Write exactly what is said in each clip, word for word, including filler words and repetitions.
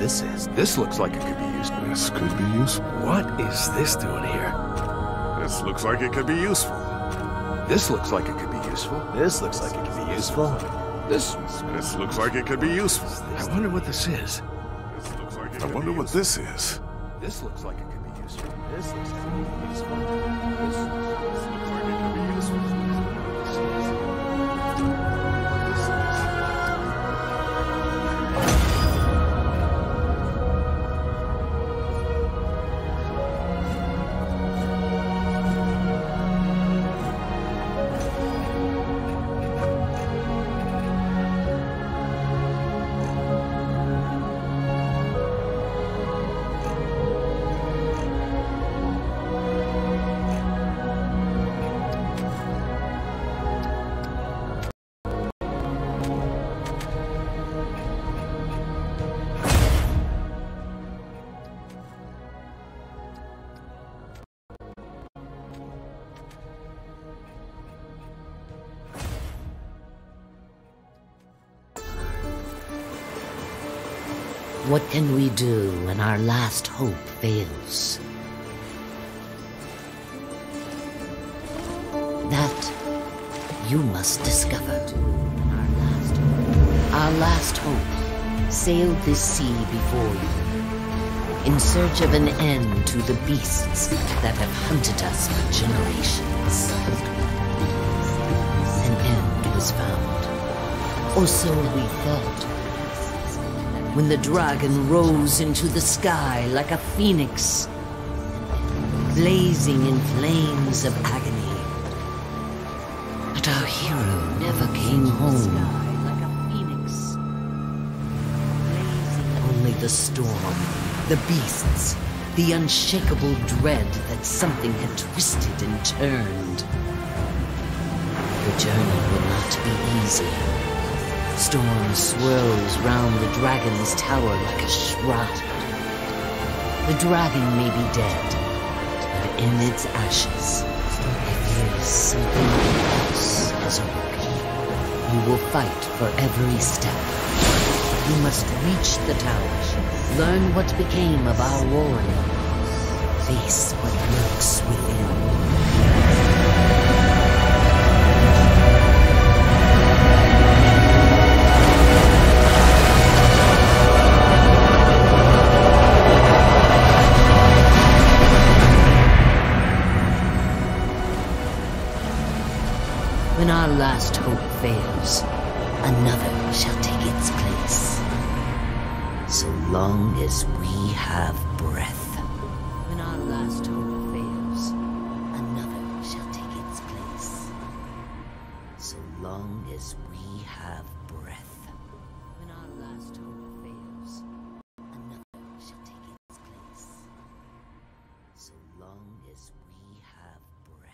this is. This looks like it could be useful. This could be useful. What is this doing here? This looks like it could be useful. This looks like it could be useful. This looks like it could be useful. This... This looks like it could be useful. I wonder what this is. This looks like it I wonder what this is. This looks like it could be useful. This looks like it could be useful. This, this looks like it could be useful. What can we do when our last hope fails? That you must discover. Our last hope, our last hope sailed this sea before you, in search of an end to the beasts that have hunted us for generations. An end was found, or so we thought. When the dragon rose into the sky like a phoenix, blazing in flames of agony. But our hero never came home. Only the storm, the beasts, the unshakable dread that something had twisted and turned. The journey will not be easy. Storm swirls round the dragon's tower like a shroud. The dragon may be dead, but in its ashes, if something else has awoken. You will fight for every step. You must reach the tower, learn what became of our warrior, face what lurks within. When our last hope fails, another shall take its place. So long as we have breath. When our last hope fails, another shall take its place. So long as we have breath. When our last hope fails, another shall take its place. So long as we have breath.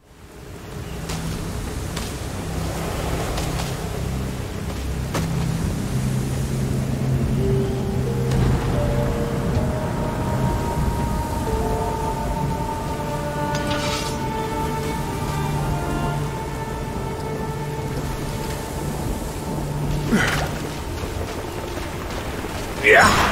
Yeah.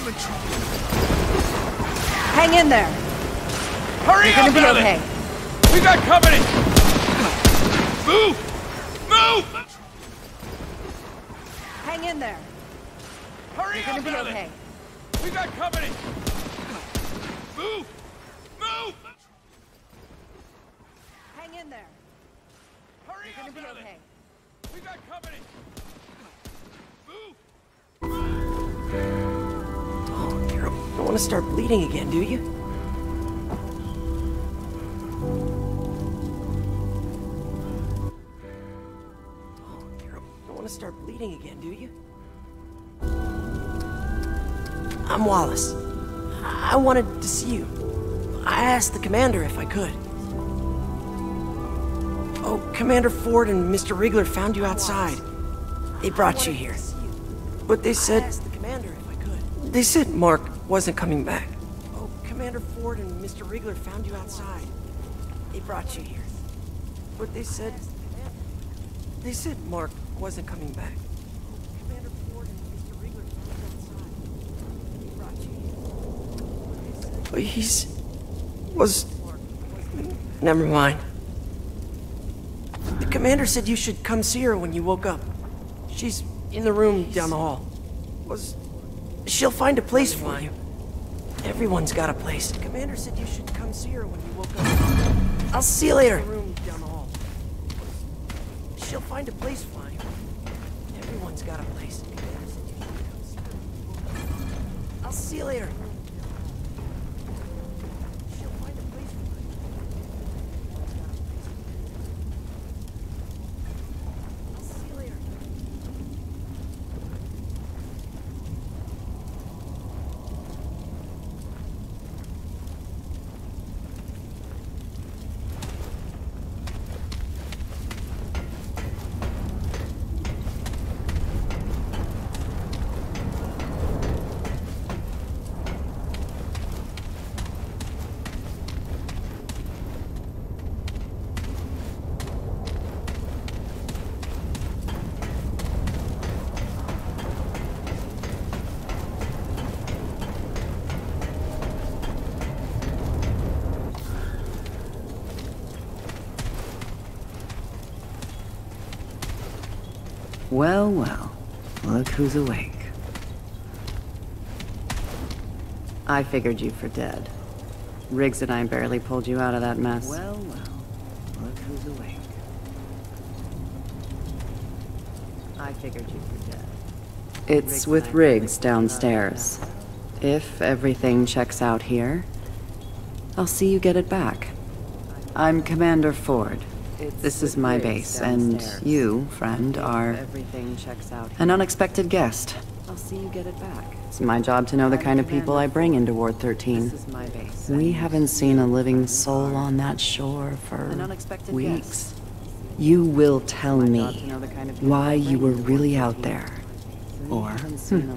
I'm in trouble. Hang in there. Hurry You're up, gonna be Ellen! okay. We got company! Move! Move! Hang in there. Hurry You're gonna up, be Ellen! okay. We got company! Move! Move! Hang in there. Hurry You're gonna up, be Ellen! okay. We got company! Move! Oh, you don't want to start bleeding again, do you? Oh, you don't want to start bleeding again, do you? I'm Wallace. I wanted to see you. I asked the commander if I could. Oh, Commander Ford and Mister Riegler found you outside. They brought you here. But they said... I asked the commander if I could. They said Mark wasn't coming back. Oh, Commander Ford and Mister Riegler found you outside. They brought you here. But they said... They said Mark wasn't coming back. Oh, Commander Ford and Mister Riegler found you outside. They brought you here. But he's... was... Never mind. The commander said you should come see her when you woke up. She's in the room down the hall. Was... She'll find a place for you. Everyone's got a place. The commander said you should come see her when you woke up. I'll see you later. Room down the hall. She'll find a place for you. Everyone's got a place. I'll see you later. She'll find a place for you. I'll see you later. Well, well, look who's awake. I figured you for dead. Riggs and I barely pulled you out of that mess. Well, well, look who's awake. I figured you for dead. It's with Riggs downstairs. If everything checks out here, I'll see you get it back. I'm Commander Ford. This is my base, and you, friend, are an unexpected guest. I'll see you get it back. It's my job to know the kind of people I bring into Ward thirteen. We haven't seen a living soul on that shore for weeks. You will tell me why you were really out there. Or, hmm.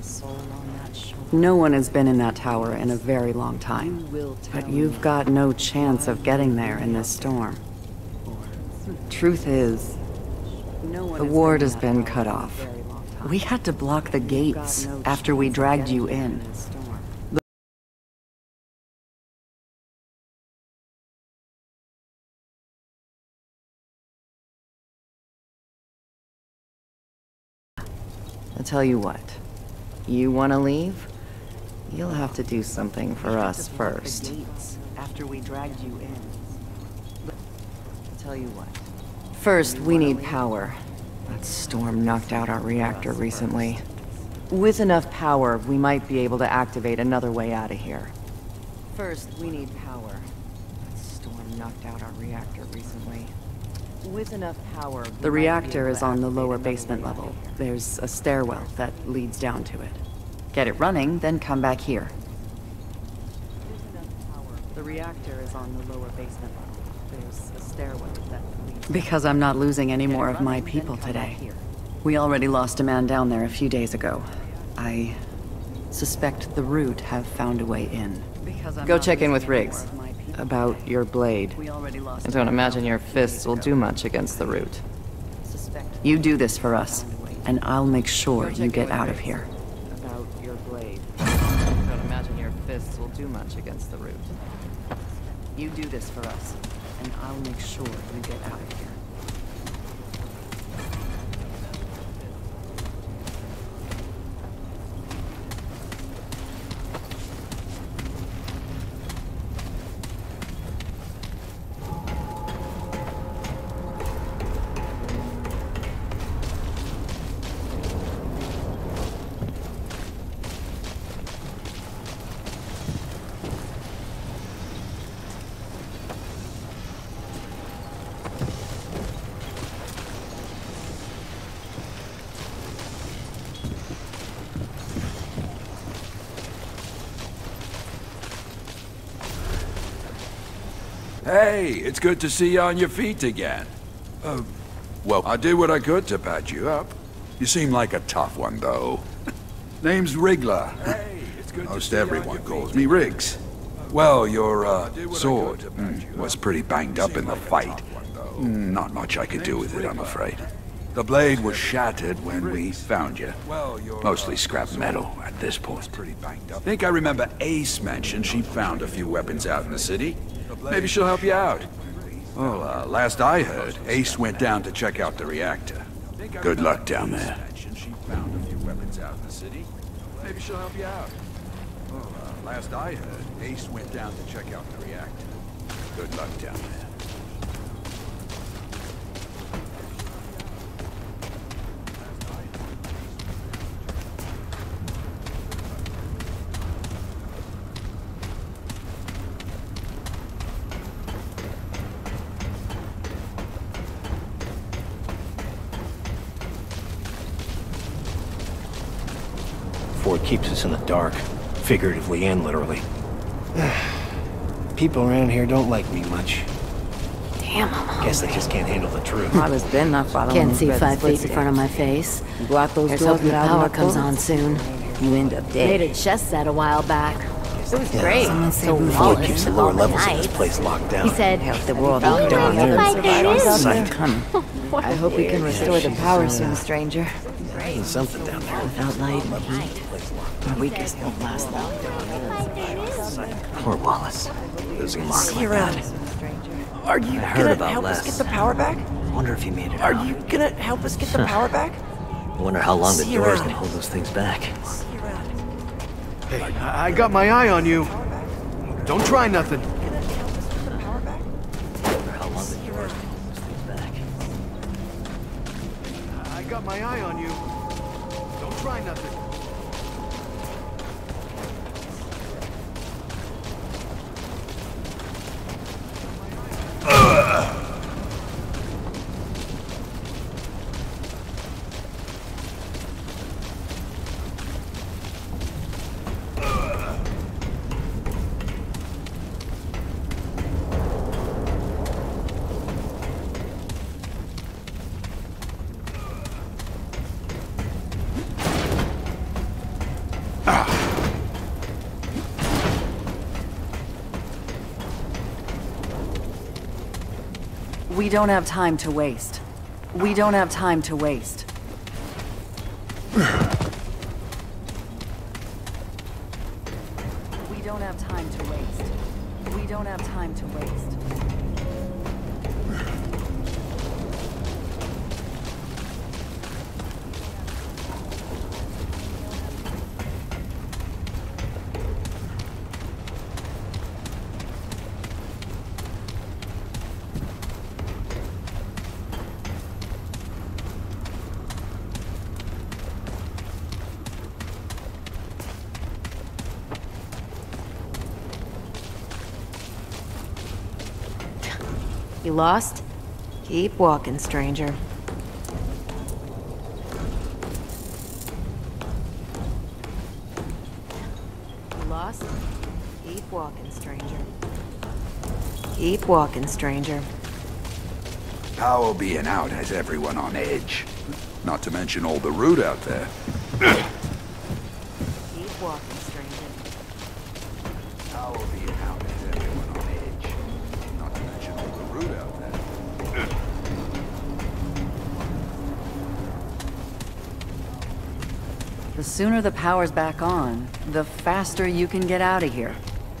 No one has been in that tower in a very long time, but you've got no chance of getting there in this storm. Truth is, the ward has been cut off. We had to block the gates after we dragged you in. I'll tell you what. You want to leave? You'll have to do something for us first. After we dragged you in. I'll tell you what. First, we need power. That storm knocked out our reactor recently. With enough power, we might be able to activate another way out of here. First, we need power. That storm knocked out our reactor recently. With enough power, the reactor is on the lower basement level. There's a stairwell that leads down to it. Get it running, then come back here. The reactor is on the lower basement level. There's a stairwell that leads... Because I'm not losing any more of my people today. We already lost a man down there a few days ago. I suspect the Root have found a way in. Go check in with Riggs about your blade. I don't imagine your fists will do much against the Root. You do this for us, and I'll make sure you get out of here. About your blade. won't do much against the root. You do this for us, and I'll make sure you get out of here. Hey, it's good to see you on your feet again. Uh, well, I did what I could to patch you up. You seem like a tough one, though. Name's Wriggler. Hey, it's good Most everyone calls me Riggs. Well, your, uh, sword mm, was pretty banged up in the fight. Not much I could do with it, I'm afraid. The blade was shattered when we found you. Mostly scrap metal at this point. I think I remember Ace mentioned she found a few weapons out in the city. Maybe she'll help you out. Well, uh, last I heard, Ace went down to check out the reactor. Good luck down there. She found a few weapons out in the city. Maybe she'll help you out. Well, uh, last I heard, Ace went down to check out the reactor. Good luck down there. Ford keeps us in the dark, figuratively and literally. People around here don't like me much. Damn, I'm Guess they just can't handle the truth. I was been not following. Can't see five feet in front of my face. You go out those Here's doors hoping the without power my comes phone. on soon. You end up dead. Made a chess set a while back. It was great. Someone So Ford Wallace keeps the took lower all the levels of this nights. place locked down. He said, Help the world "Don't out down worry there. about it, it is." Sight. Coming. I hope we can restore the power soon, stranger. There's something down there. Without light and heat, our weakest won't last long. Poor Wallace. Losing Mark See like you around. that. Are you I heard gonna about help us Les. get the power back? Wonder if he made it Are out. you gonna help us get the power back? I wonder how long the See you doors around. can hold those things back. See you around. Hey, I I got my eye on you. Don't try nothing. Gonna help us get the power back? Wonder how long the doors can hold those things back. I got my eye on you. Don't try nothing. We don't have time to waste. We don't have time to waste. We don't have time to waste. We don't have time to waste. You lost? Keep walking, stranger. You lost? Keep walking, stranger. Keep walking, stranger. Power being out has everyone on edge. Not to mention all the root out there. Keep walking, stranger. Power being out has everyone on edge. Not to mention all the root out there. The sooner the power's back on, the faster you can get out of here.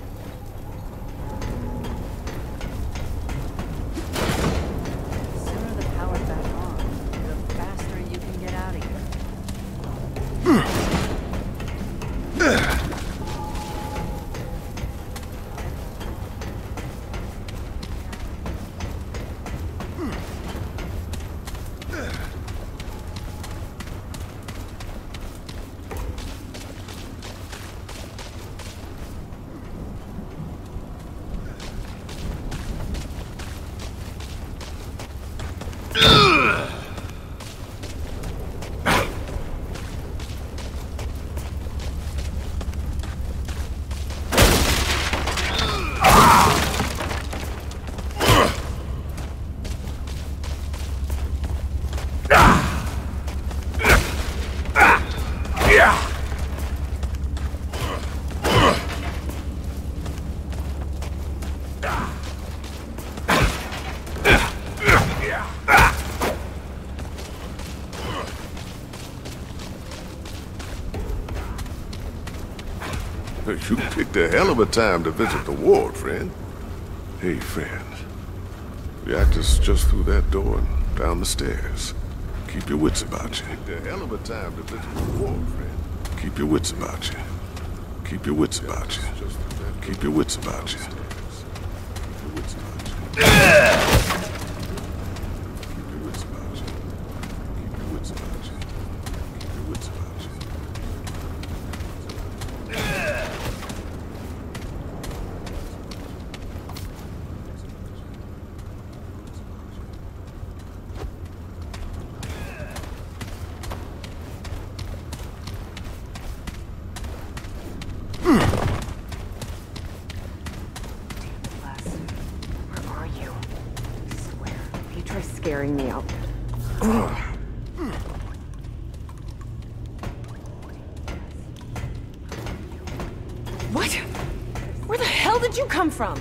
You picked a hell of a time to visit the ward, friend. Hey, friend. The actor's just through that door and down the stairs. Keep your wits about you. Picked a hell of a time to visit the ward, friend. Keep your wits about you. Keep your wits about you. Keep your wits about you. Keep your wits about you. Keep your wits about you. Keep your wits about you. Keep your wits about you. Scaring me out. What? Where the hell did you come from?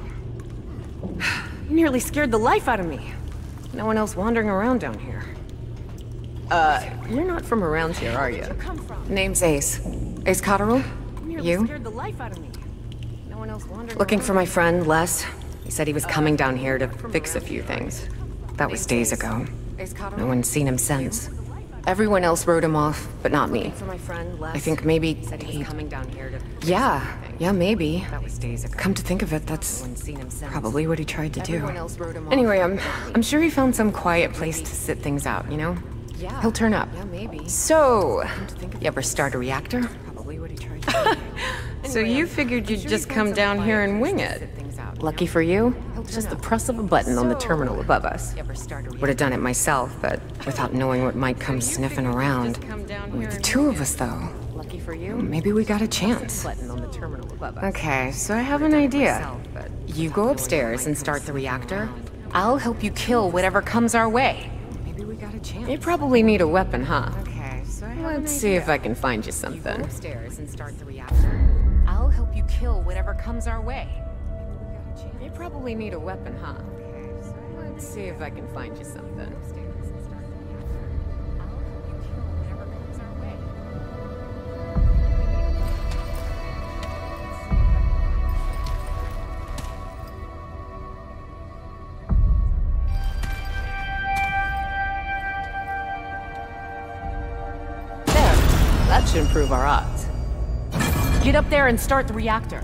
You nearly scared the life out of me. No one else wandering around down here. Uh, you're not from around here, are you? Name's Ace. Ace Cotterill? You? Scared the life out of me. No one else wandering Looking for my friend, Les. He said he was coming down here to fix a few things. That was days ago. No one's seen him since. Everyone else wrote him off, but not me. I think maybe he... Yeah, yeah, maybe. Come to think of it, that's probably what he tried to do. Anyway, I'm, I'm sure he found some quiet place to sit things out, you know? He'll turn up. So, you ever start a reactor? So you figured you'd just come down here and wing it? Lucky for you, just the press of a button on the terminal above us. Would have done it myself, but without knowing what might come sniffing around. With the two of us, though, maybe we got a chance. Okay, so I have an idea. You go upstairs and start the reactor. I'll help you kill whatever comes our way. You probably need a weapon, huh? Let's see if I can find you something. Upstairs and start the reactor. I'll help you kill whatever comes our way. You probably need a weapon, huh? Okay, so let's see if I can find you something. There. That should improve our odds. Get up there and start the reactor.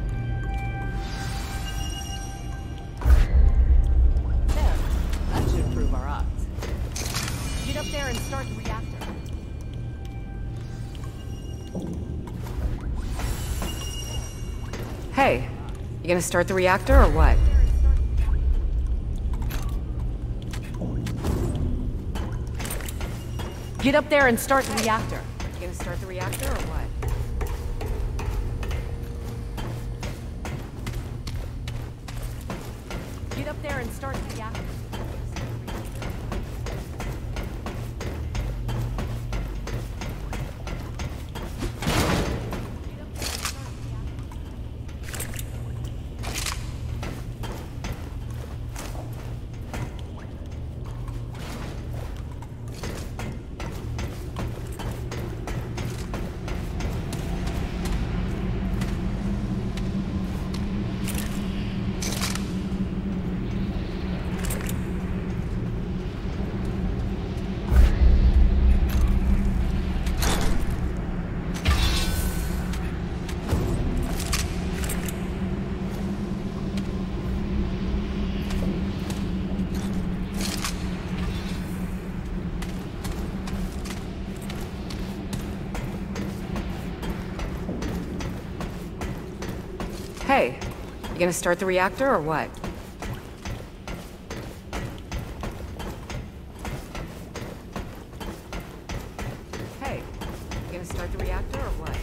Up there and start the reactor. Hey, you gonna start the reactor or what? Get up there and start the reactor. You gonna start the reactor or what? Get up there and start the reactor. Hey, you gonna start the reactor or what? Hey, you gonna start the reactor or what?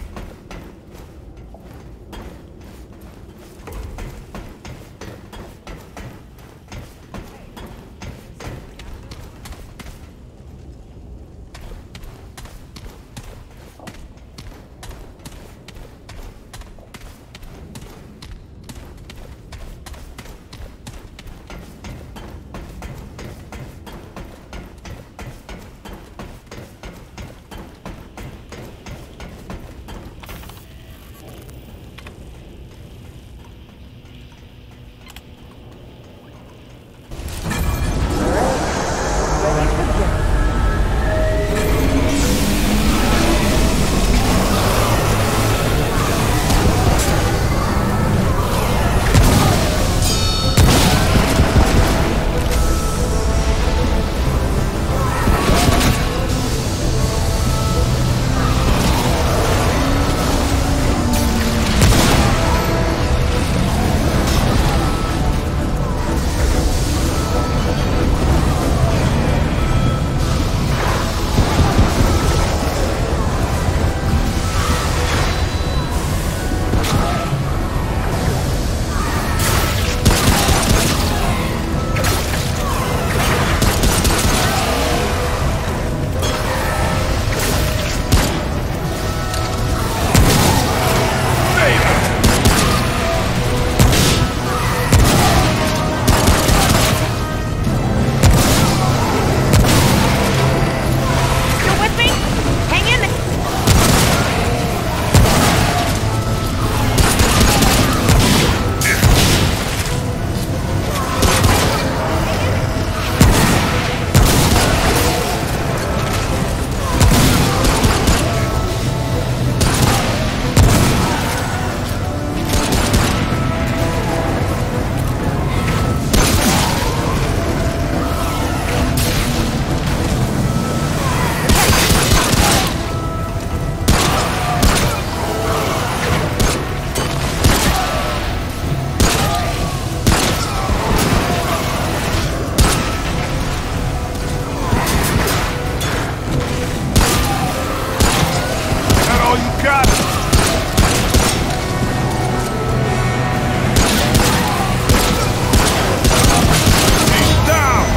all you got. He's down.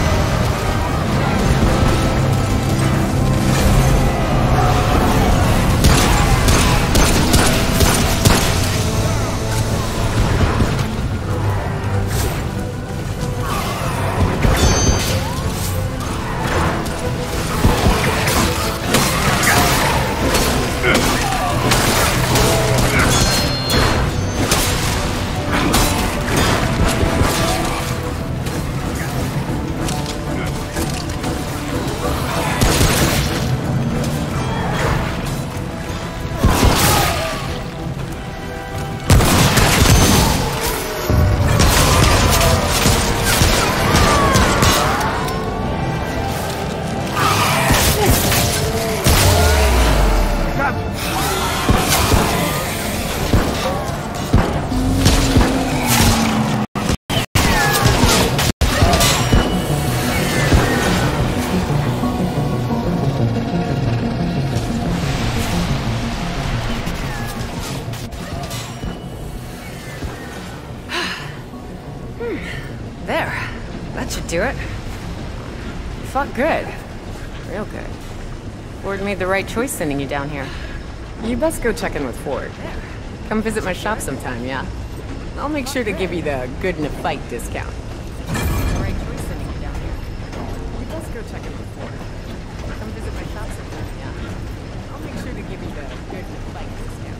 There. That should do it. You fought good. Real good. Ford made the right choice sending you down here. You best go check in with Ford. Come visit my shop sometime, yeah? I'll make sure to give you the good in a fight discount. The right choice sending you down here. You best go check in with Ford. Come visit my shop sometime, yeah? I'll make sure to give you the good in a fight discount.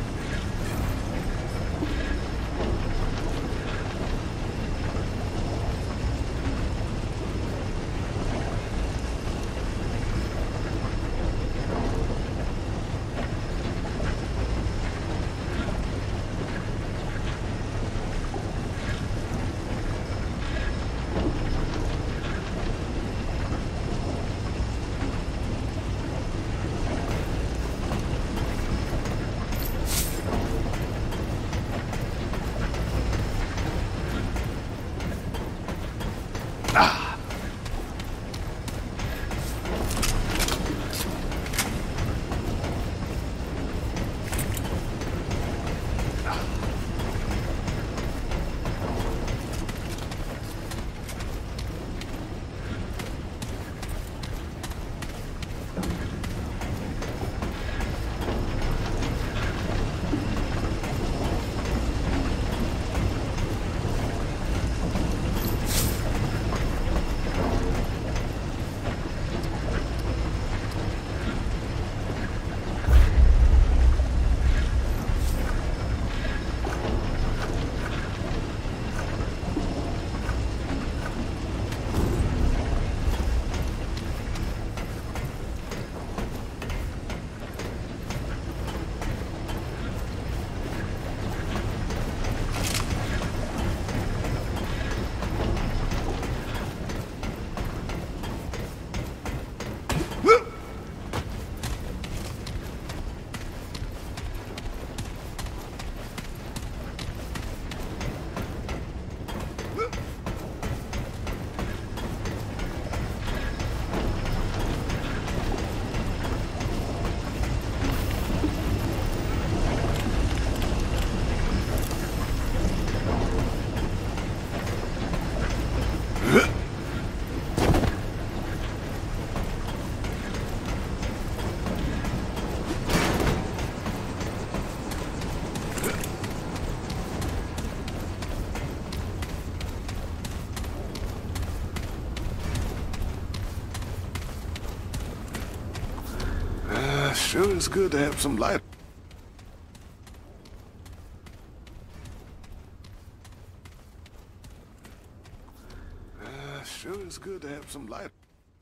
Sure is good to have some light. Uh, sure is good to have some light.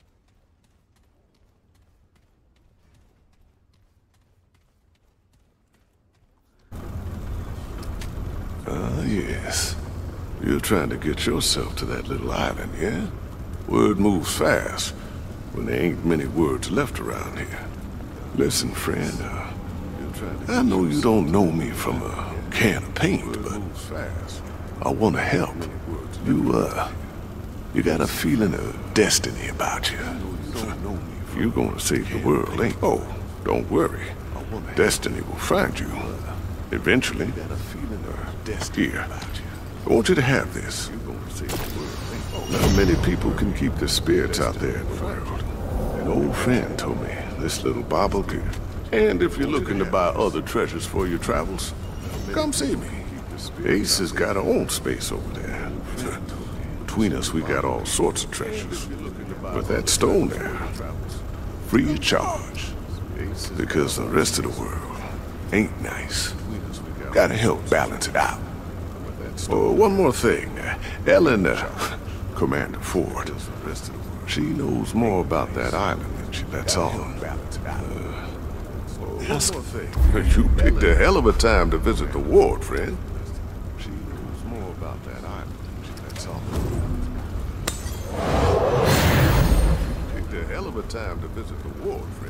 Ah, uh, yes. You're trying to get yourself to that little island, yeah? Word moves fast when there ain't many words left around here. Listen, friend, uh, I know you don't know me from a can of paint, but I want to help. You, uh, you got a feeling of destiny about you. You're gonna save the world, ain't you? Oh, don't worry. Destiny will find you. Eventually. Here. I want you to have this. Not many people can keep the spirits out there in the world. An old friend told me this little bauble could. And if you're looking to buy other treasures for your travels, come see me. Ace has got her own space over there. Between us, we got all sorts of treasures. But that stone there, free of charge. Because the rest of the world ain't nice. Gotta help balance it out. Oh, one more thing. Ellen, uh, Commander Ford, she knows more about that island than she lets on. Uh, One more thing. You picked a hell of a time to visit the ward, friend. She knows more about that island than she lets on. You picked a hell of a time to visit the ward, friend.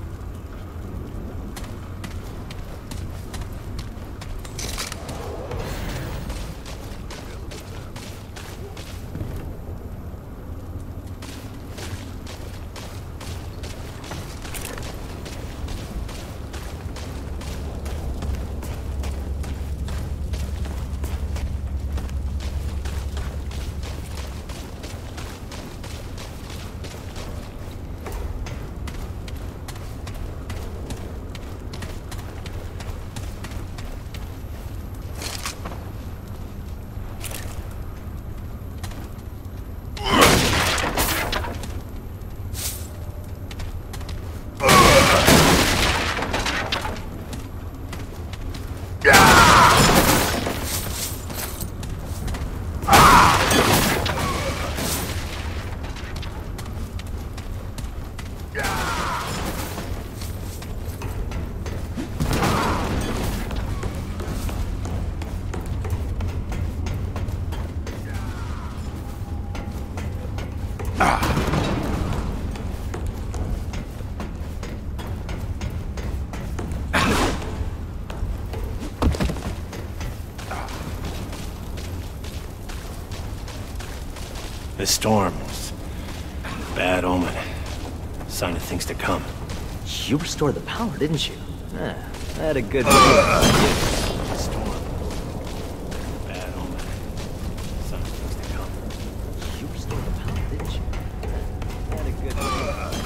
This storm is a bad omen. Sign of things to come. You restored the power, didn't you? Ah, I had a good feeling. Storm. Bad omen. Sign of things to come. You restored the power, didn't you? I had a good feeling.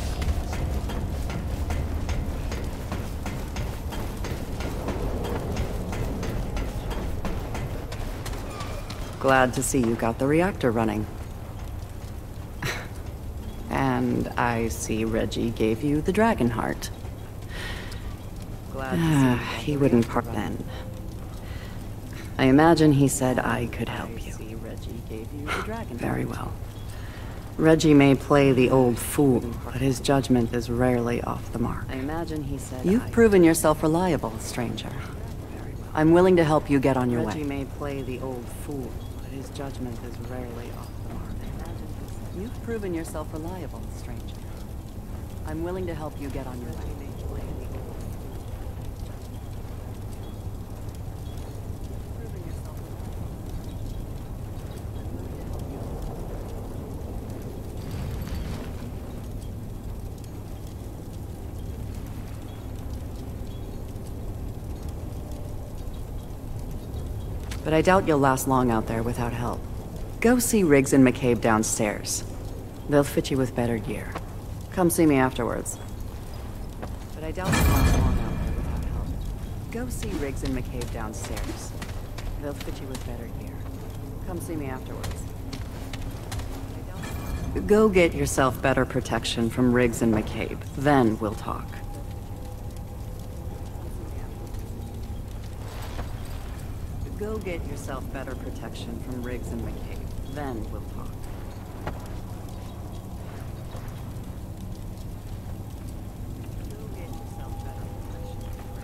Glad to see you got the reactor running. And I see Reggie gave you the dragon heart. Ah, he wouldn't part then. I imagine he said I could help you. Very well. Reggie may play the old fool, but his judgment is rarely off the mark. I imagine he said You've proven yourself reliable, stranger. I'm willing to help you get on your way. Reggie may play the old fool, but his judgment is rarely off the mark. You've proven yourself reliable, stranger. I'm willing to help you get on your way. But I doubt you'll last long out there without help. Go see Riggs and McCabe downstairs. They'll fit you with better gear. Come see me afterwards. But I doubt you'll last long out there without help. Go see Riggs and McCabe downstairs. They'll fit you with better gear. Come see me afterwards. Go get yourself better protection from Riggs and McCabe. Then we'll talk. Go get yourself better protection from Riggs and McCabe. Then we'll talk. Go get yourself better protection from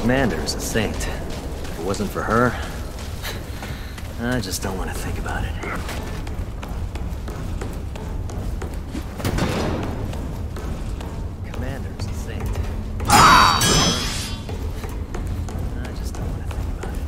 Commander is a saint. If it wasn't for her, I just don't want to think about it. Commander's a saint. I just don't want to think about it.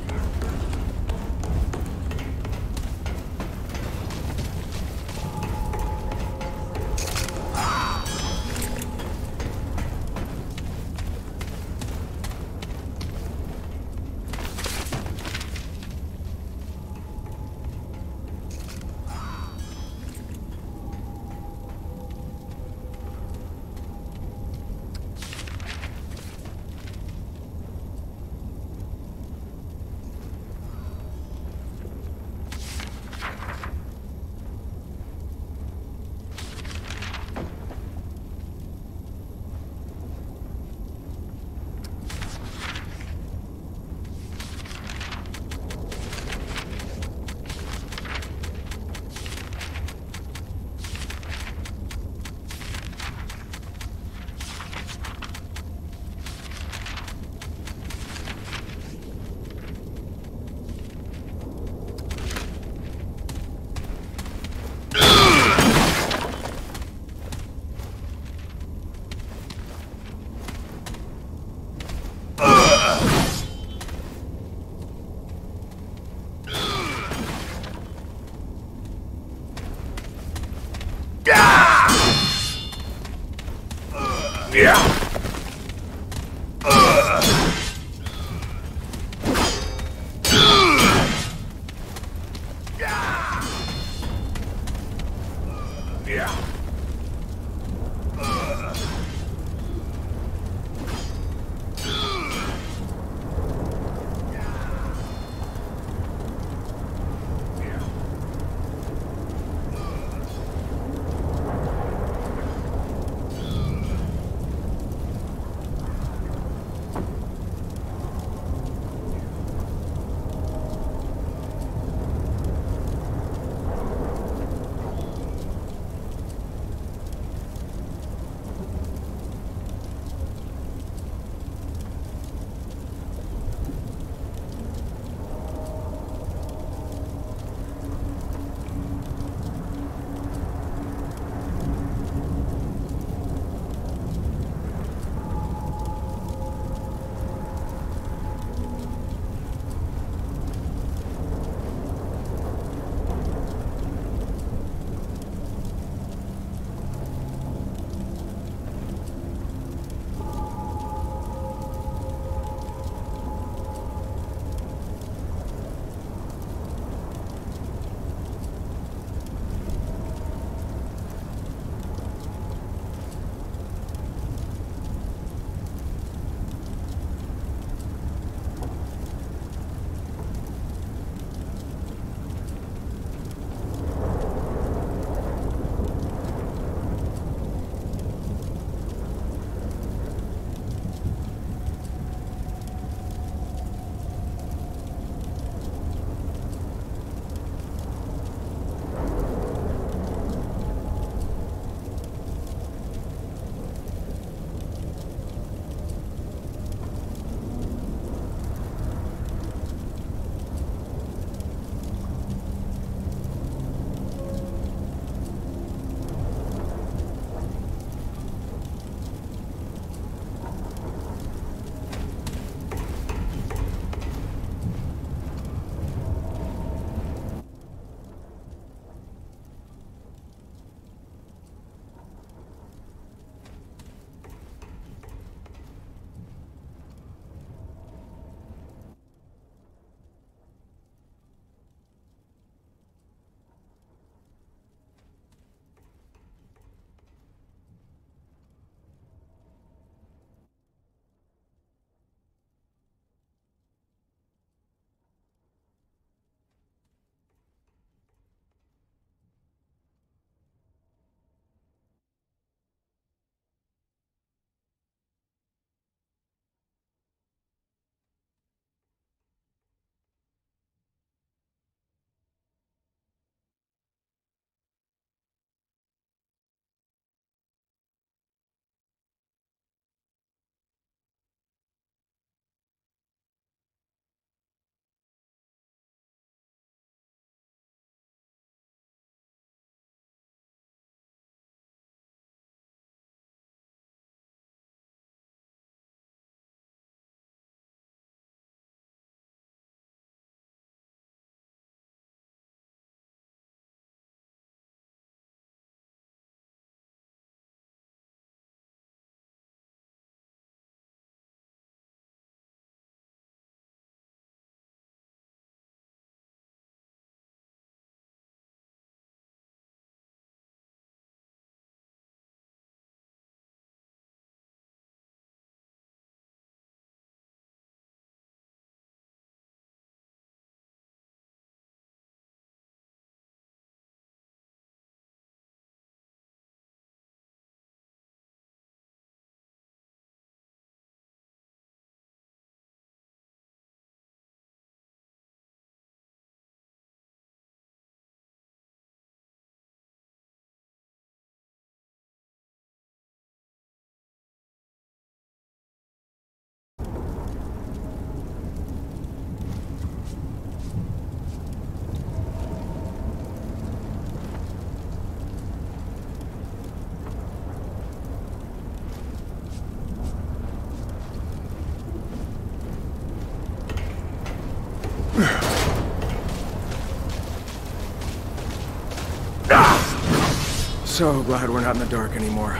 So glad we're not in the dark anymore.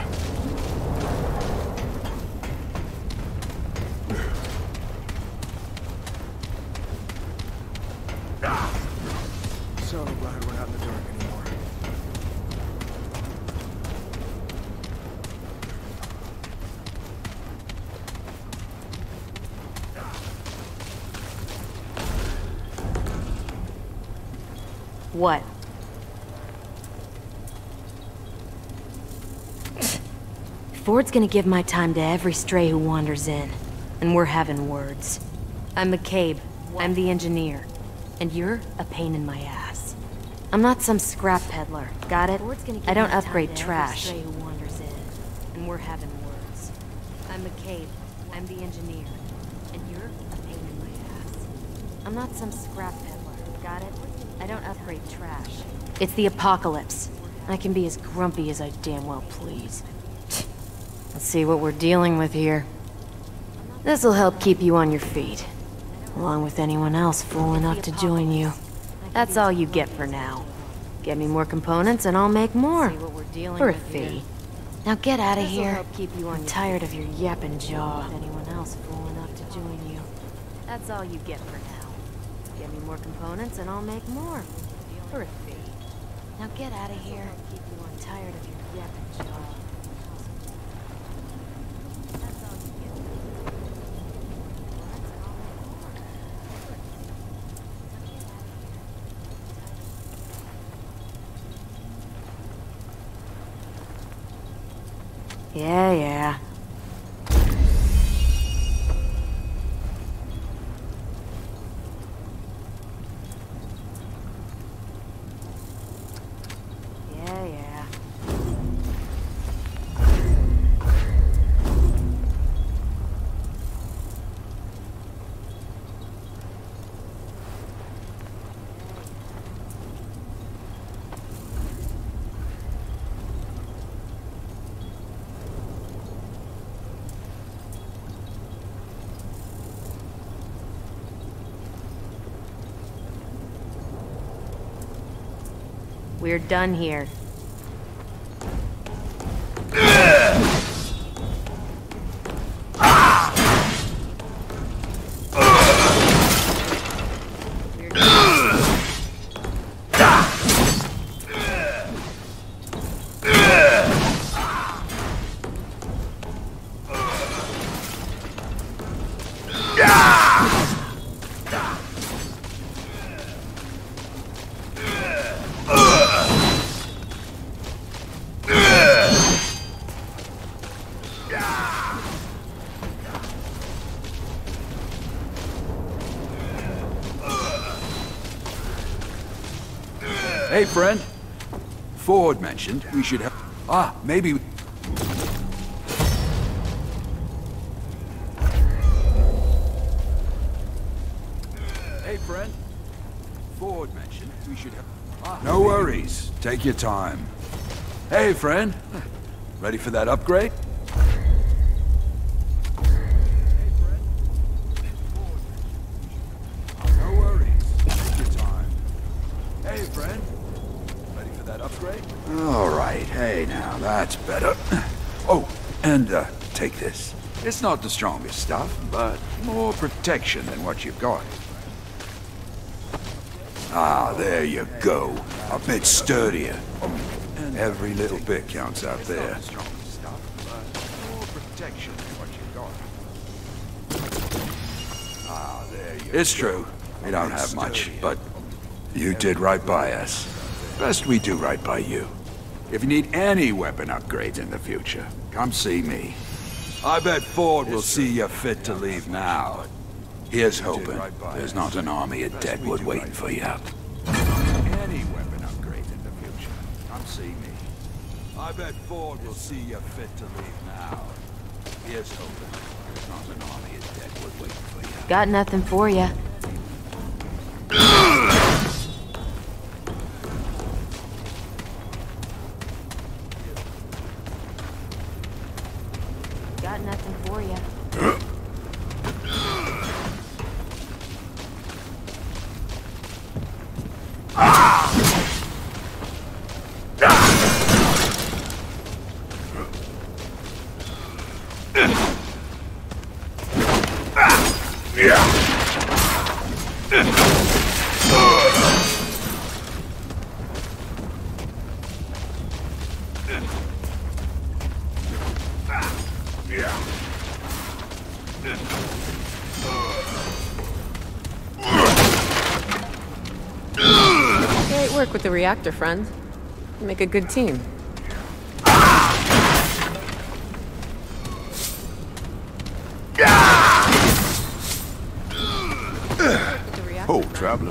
So glad we're not in the dark anymore. What? Ford's gonna give my time to every stray who wanders in, and we're having words. I'm McCabe. I'm the engineer. And you're a pain in my ass. I'm not some scrap peddler, got it? I don't upgrade trash. Who wanders in, and we're having words. I'm McCabe. I'm the engineer. And you're a pain in my ass. I'm not some scrap peddler, got it? I don't upgrade trash. It's the apocalypse. I can be as grumpy as I damn well please. Let's see what we're dealing with here. This'll help keep you on your feet. Along with anyone else fool enough to join you. That's all you get for now. Get me more components and I'll make more. For a fee. Now get out of here. I'm tired of your yapping jaw. Anyone else fool enough to join you. That's all you get for now. Get me more components and I'll make more. For a fee. Now get out of here. I'm tired of your yapping jaw. Yeah, yeah. Yeah, yeah. We're done here. Hey, friend. Ford mentioned we should have... Ah, maybe... Hey, friend. Ford mentioned we should have... Ah, no worries. Take your time. Hey, friend. Ready for that upgrade? No worries. Take your time. Hey, friend. Ready for that upgrade? All right. Hey, now, that's better. Oh, and, uh, take this. It's not the strongest stuff, but more protection than what you've got. Ah, there you go. A bit sturdier. Every little bit counts out there. It's true. We don't have much, but you did right by us. Best we do right by you. If you need any weapon upgrades in the future, come see me. I bet Ford will see you fit to leave now. Here's hoping there's not an army of Deadwood waiting for you. Any weapon upgrades in the future, come see me. I bet Ford will see you fit to leave now. Here's hoping there's not an army of Deadwood waiting for you. Got nothing for you. Got nothing for you. Great work with the reactor, friend. You make a good team. Oh, traveler.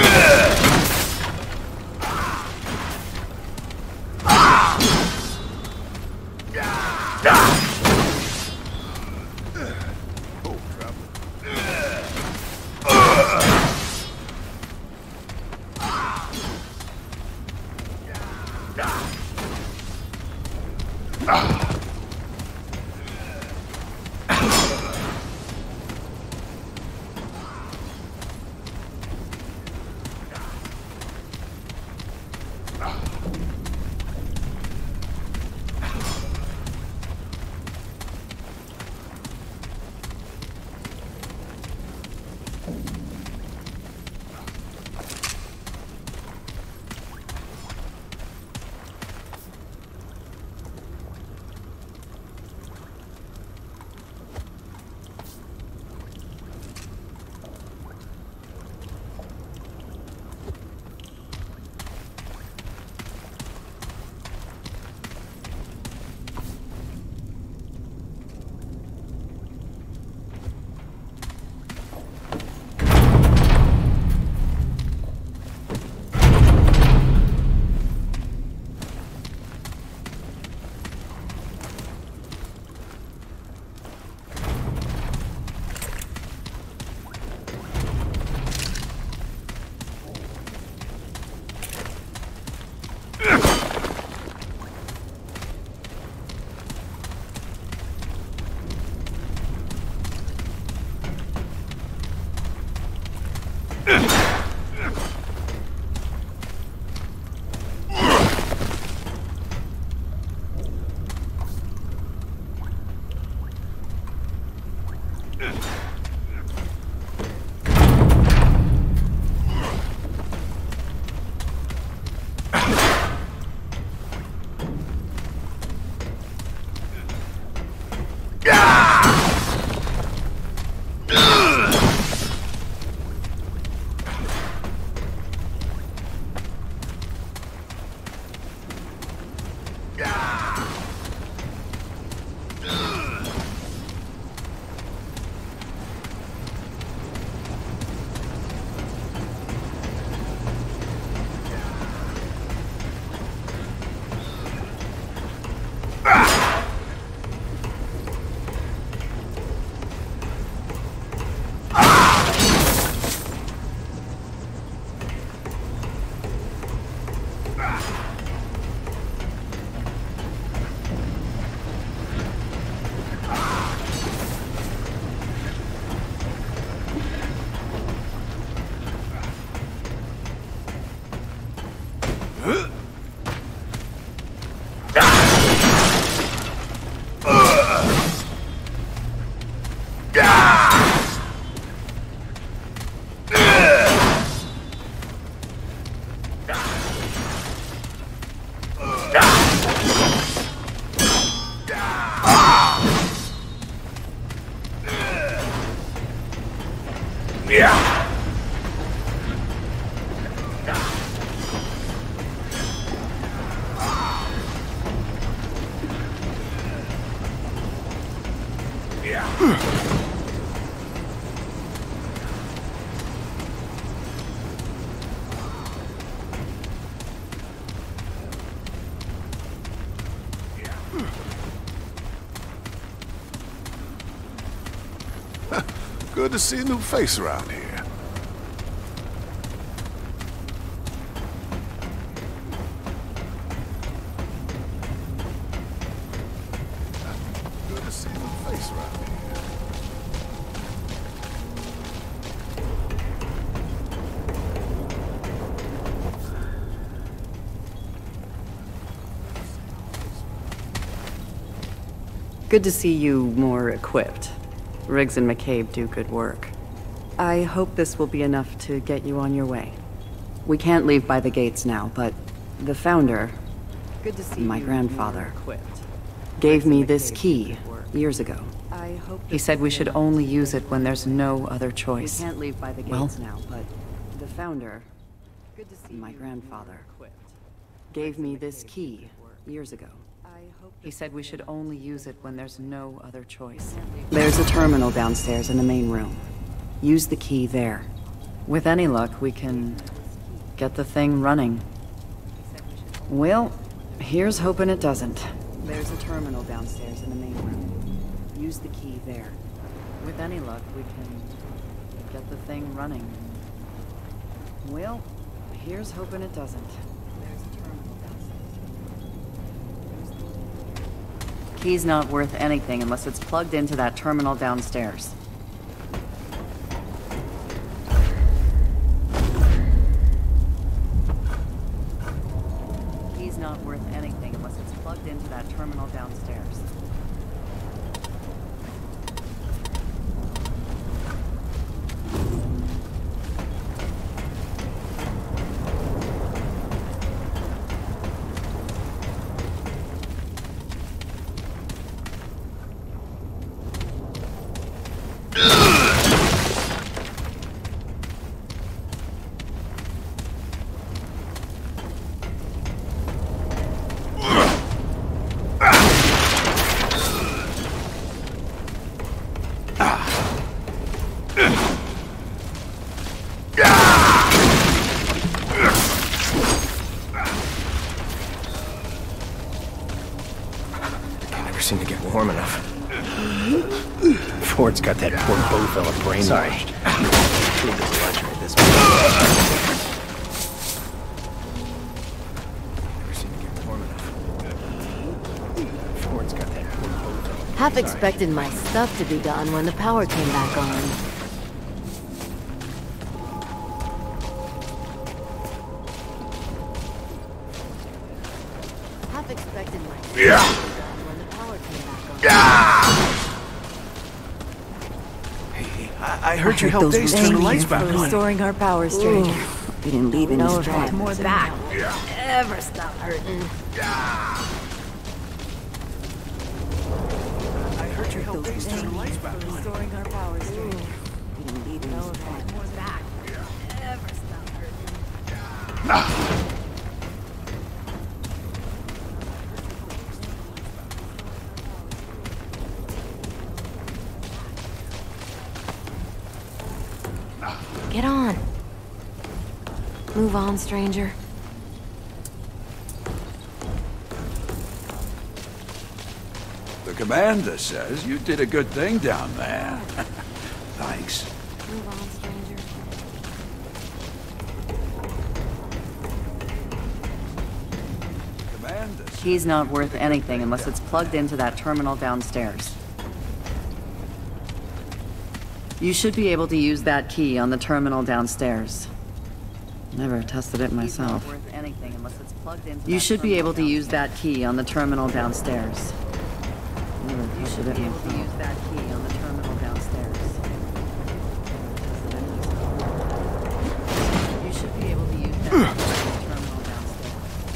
Good to see a new face around here. Good to see a new face around here. Good to see you more equipped. Riggs and McCabe do good work. I hope this will be enough to get you on your way. We can't leave by the gates now, but the Founder, Good to see my you grandfather, more equipped. gave me and this McCabe key do good work. years ago. I hope He this said will we be should enough only to use get it when there's no other We choice. can't leave by the Well, gates now, but The Founder My grandfather gave me this key years ago. He said we should only use it when there's no other choice. There's a terminal downstairs in the main room. Use the key there. With any luck, we can get the thing running. Well, here's hoping it doesn't. There's a terminal downstairs in the main room. Use the key there. With any luck, we can get the thing running. Well, here's hoping it doesn't. There's a terminal downstairs. Key's not worth anything unless it's plugged into that terminal downstairs. Key's not worth anything unless it's plugged into that terminal downstairs. Seem to get warm enough. Ford's got that poor Bo fella brainwashed. Sorry. This Never seem to get warm enough. Ford's got that poor Bo fella. Half expected my stuff to be done when the power came back on. Half expected my stuff Yeah. to be done when the power came back on. I heard you helped Ace turn the lights back on. Restoring our power, stranger. We didn't leave any No, scratch. more back. Ever stop hurting. I heard you helped Ace turn the lights back on. Restoring our power, stranger. We didn't leave any No, scratch. more back. Ever stop hurting. Get on. Move on, stranger. The commander says you did a good thing down there. Thanks. Move on, stranger. Commander says Key's not worth anything unless it's plugged into that terminal downstairs. You should be able to use that key on the terminal downstairs. Never tested it myself. You should be able to use that key on the terminal downstairs. Never tested it myself. You should be able to use that key on the terminal downstairs. You should be able to use that key on the terminal downstairs.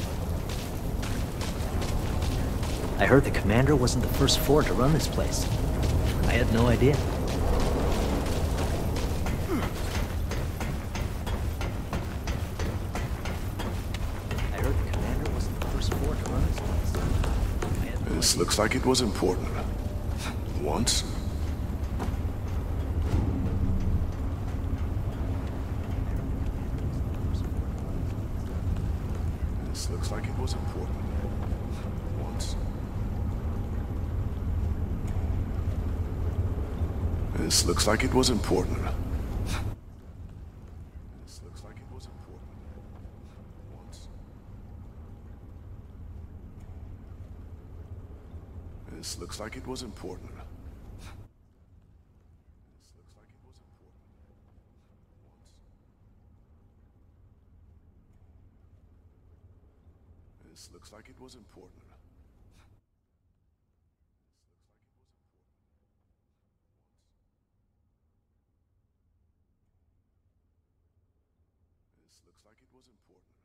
I heard the commander wasn't the first Ford to run this place. I had no idea. This looks like it was important. Once. This looks like it was important. Once. This looks like it was important. This looks like it was important. Once. This looks like it was important. This looks like it was important. Once. This looks like it was important. This looks like it was important.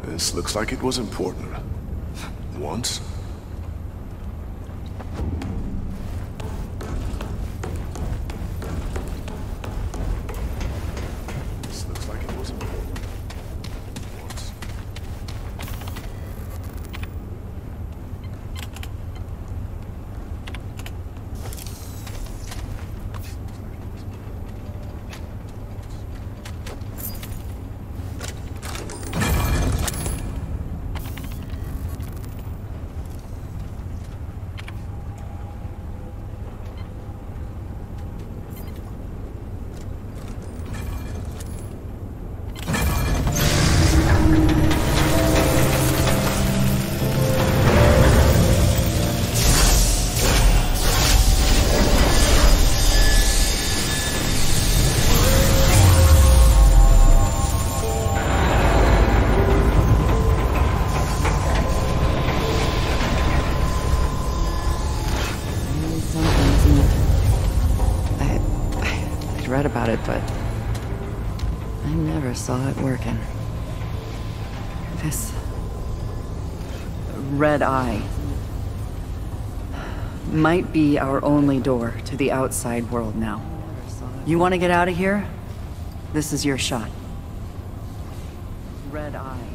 This looks like it was important. Once. This looks like it was important. Once. Read about it, but I never saw it working. This red eye might be our only door to the outside world now. You want to get out of here? This is your shot. Red eye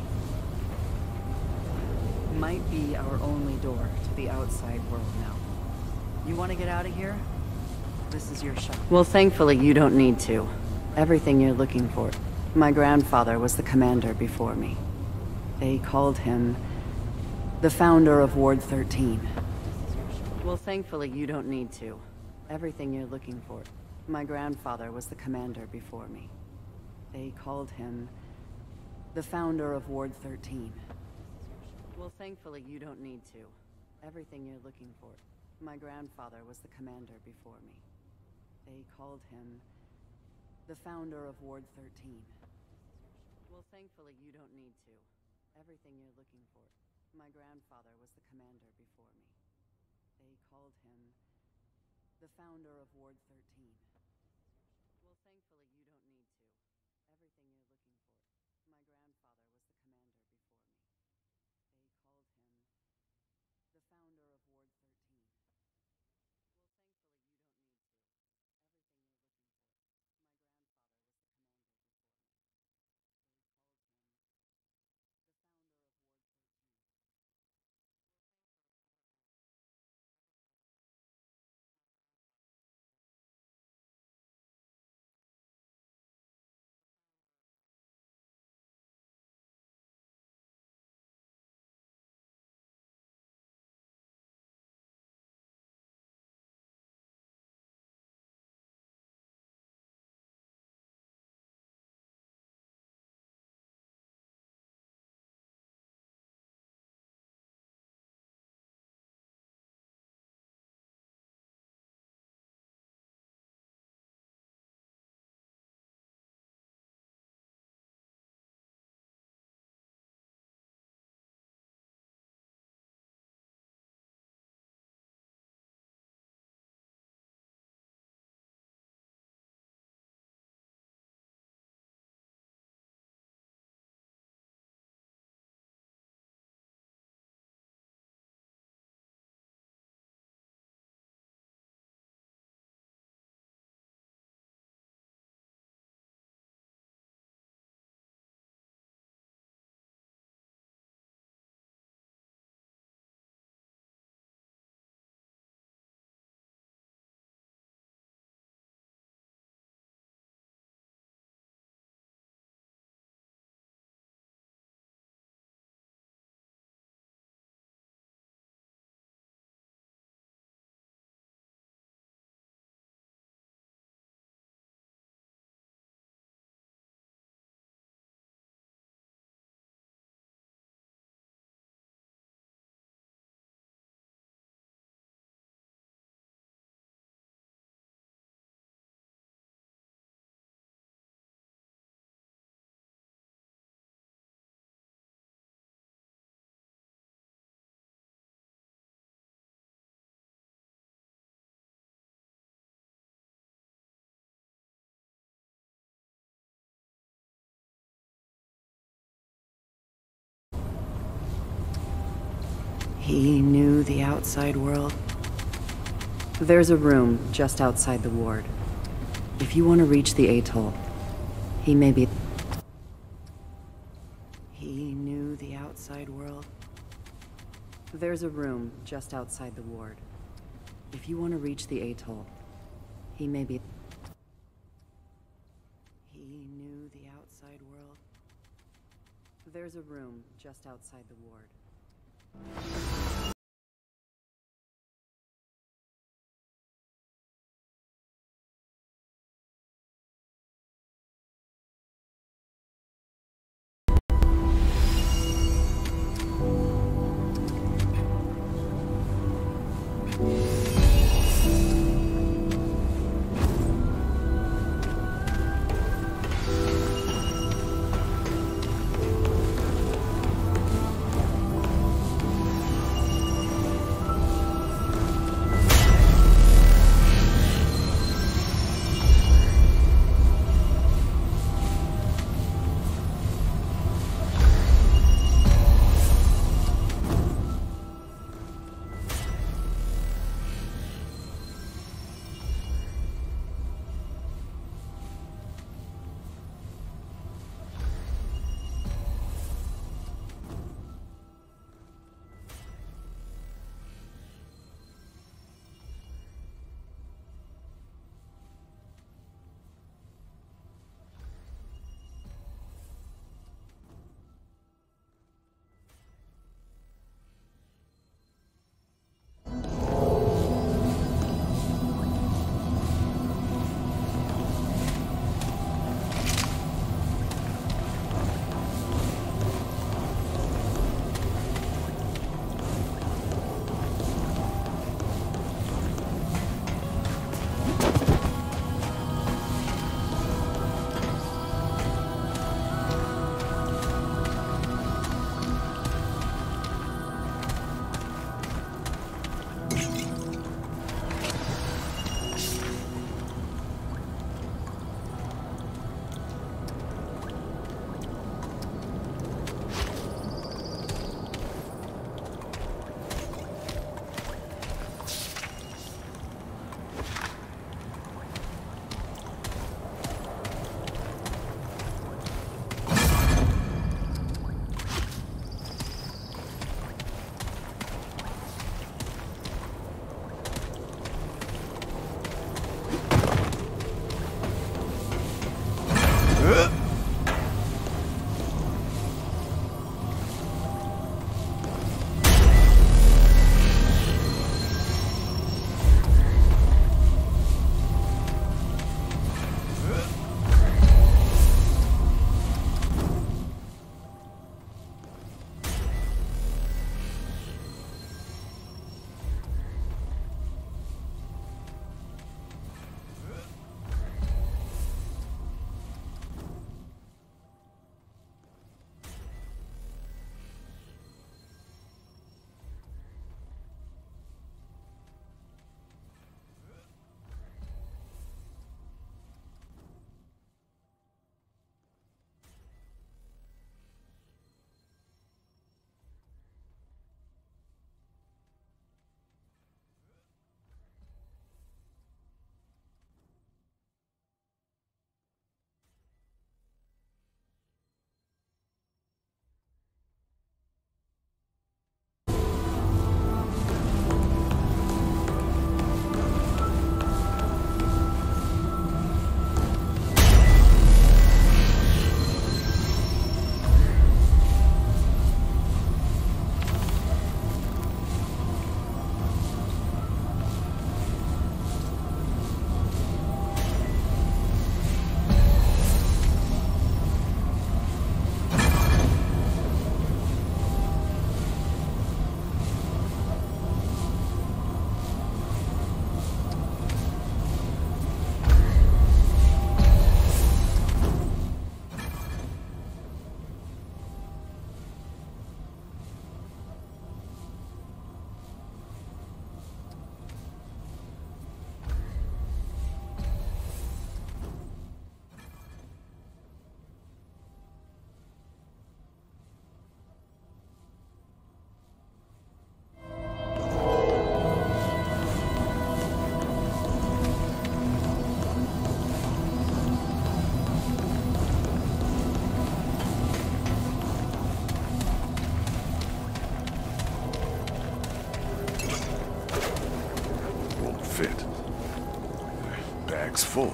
might be our only door to the outside world now. You want to get out of here? This is your shot. Well, thankfully, you don't need to. Everything you're looking for. My grandfather was the commander before me. They called him the founder of Ward thirteen. Well, thankfully, you don't need to. Everything you're looking for. My grandfather was the commander before me. They called him the founder of Ward thirteen. Well, thankfully, you don't need to. Everything you're looking for. My grandfather was the commander before me. They called him the founder of Ward thirteen. Well, thankfully, you don't need to. Everything you're looking for. My grandfather was the commander before me. They called him the founder of Ward thirteen. Well, thankfully, you don't need to. Everything you're looking for. My grandfather was the commander before me. They called him the founder of Ward thirteen. He knew the outside world. There's a room just outside the ward. If you want to reach the atoll, he may be... He knew the outside world. There's a room just outside the ward. If you want to reach the atoll, he may be... He knew the outside world. There's a room just outside the ward. Bag's full.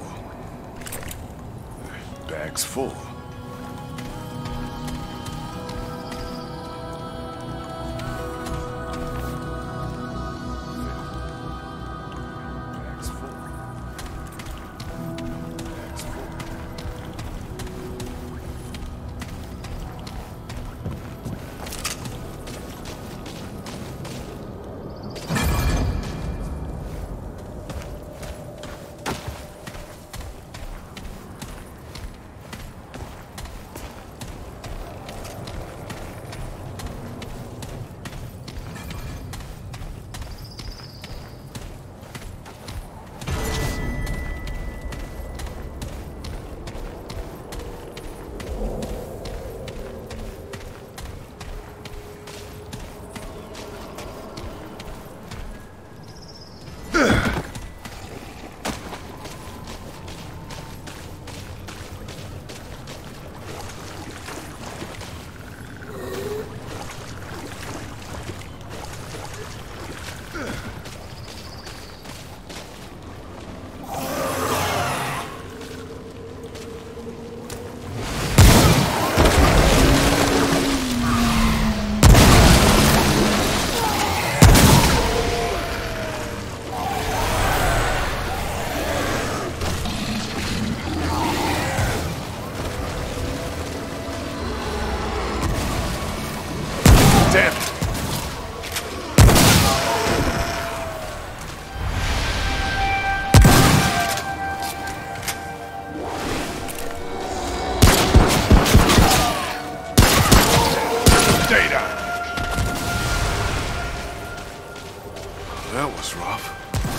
Bag's full. That was rough.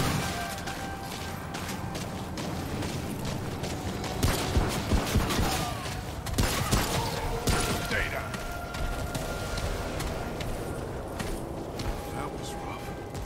Data. That was rough.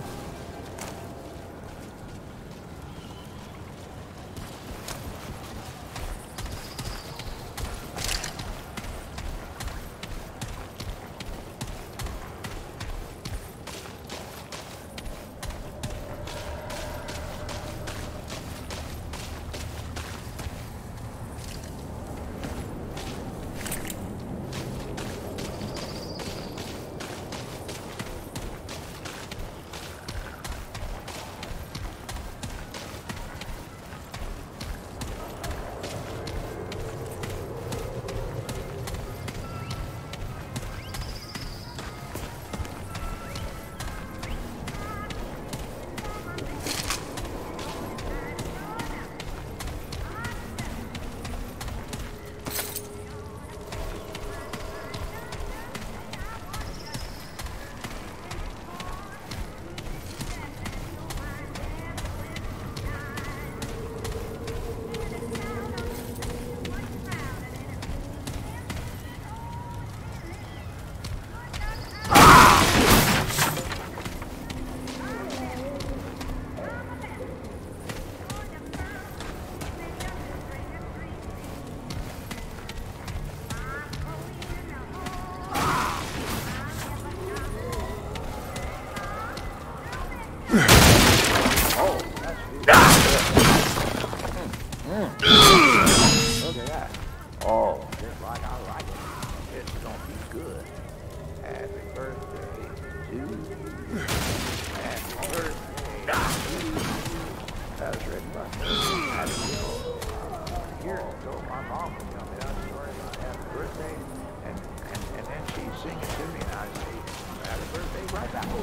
Look at that. Oh, just like I like it. It's gonna be good. Happy birthday to you. Happy birthday to you. That's Rick Buster. Years ago, my mom would tell me that story about happy birthday, and, and, and then she'd sing it to me, and I'd say, happy birthday right back.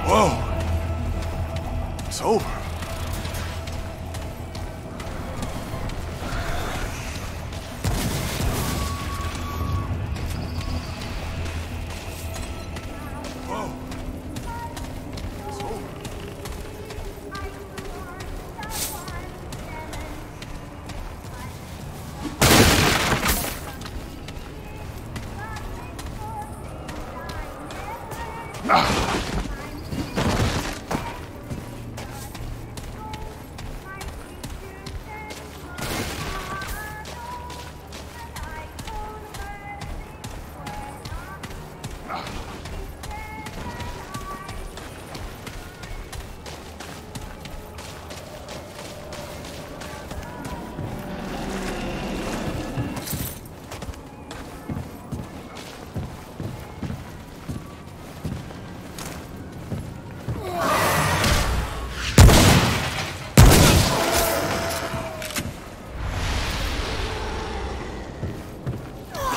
Whoa. It's over.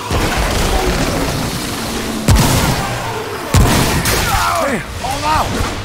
All out!